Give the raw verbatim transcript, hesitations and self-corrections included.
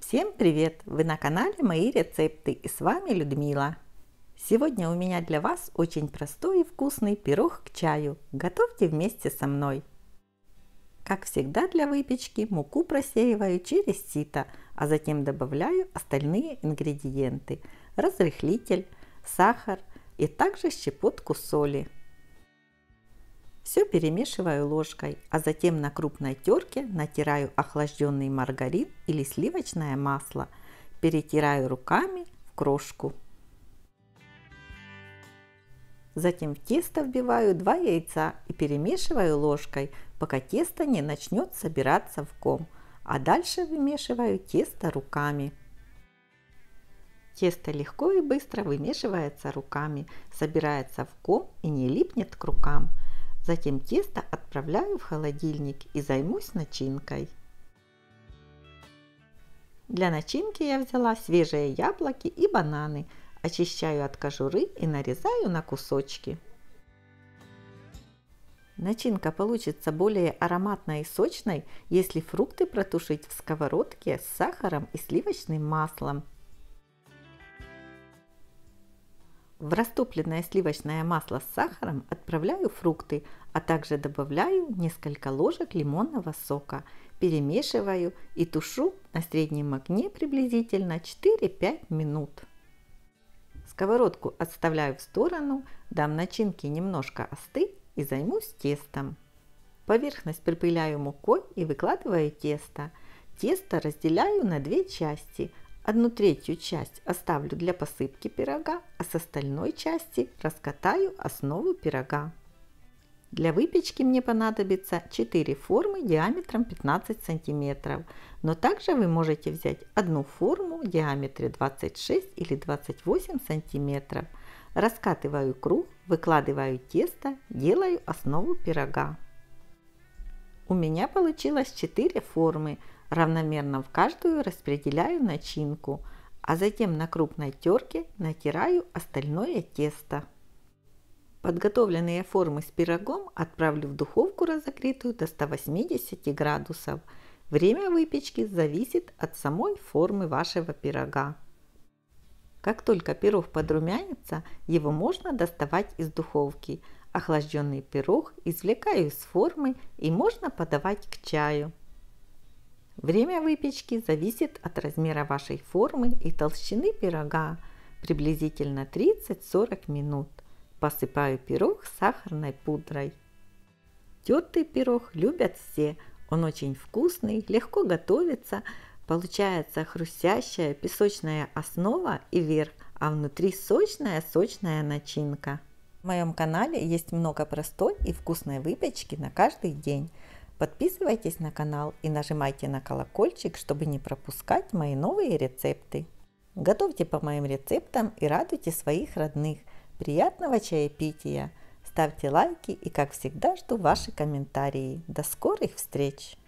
Всем привет! Вы на канале Мои рецепты и с вами Людмила. Сегодня у меня для вас очень простой и вкусный пирог к чаю. Готовьте вместе со мной. Как всегда для выпечки муку просеиваю через сито, а затем добавляю остальные ингредиенты. Разрыхлитель, сахар и также щепотку соли. Все перемешиваю ложкой, а затем на крупной терке натираю охлажденный маргарин или сливочное масло. Перетираю руками в крошку. Затем в тесто вбиваю два яйца и перемешиваю ложкой, пока тесто не начнет собираться в ком, а дальше вымешиваю тесто руками. Тесто легко и быстро вымешивается руками, собирается в ком и не липнет к рукам. Затем тесто отправляю в холодильник и займусь начинкой. Для начинки я взяла свежие яблоки и бананы. Очищаю от кожуры и нарезаю на кусочки. Начинка получится более ароматной и сочной, если фрукты протушить в сковородке с сахаром и сливочным маслом. В растопленное сливочное масло с сахаром отправляю фрукты, а также добавляю несколько ложек лимонного сока, перемешиваю и тушу на среднем огне приблизительно четыре-пять минут. Сковородку отставляю в сторону, дам начинке немножко остыть и займусь тестом. Поверхность припыляю мукой и выкладываю тесто. Тесто разделяю на две части. Одну третью часть оставлю для посыпки пирога, а с остальной части раскатаю основу пирога. Для выпечки мне понадобится четыре формы диаметром пятнадцать сантиметров, но также вы можете взять одну форму в диаметре двадцать шесть или двадцать восемь сантиметров. Раскатываю круг, выкладываю тесто, делаю основу пирога. У меня получилось четыре формы. Равномерно в каждую распределяю начинку, а затем на крупной терке натираю остальное тесто. Подготовленные формы с пирогом отправлю в духовку разогретую до ста восьмидесяти градусов. Время выпечки зависит от самой формы вашего пирога. Как только пирог подрумянится, его можно доставать из духовки. Охлажденный пирог извлекаю из формы и можно подавать к чаю. Время выпечки зависит от размера вашей формы и толщины пирога, приблизительно тридцать-сорок минут. Посыпаю пирог сахарной пудрой. Тертый пирог любят все, он очень вкусный, легко готовится, получается хрустящая песочная основа и верх, а внутри сочная-сочная начинка. В моем канале есть много простой и вкусной выпечки на каждый день. Подписывайтесь на канал и нажимайте на колокольчик, чтобы не пропускать мои новые рецепты. Готовьте по моим рецептам и радуйте своих родных. Приятного чаепития! Ставьте лайки и, как всегда, жду ваши комментарии. До скорых встреч!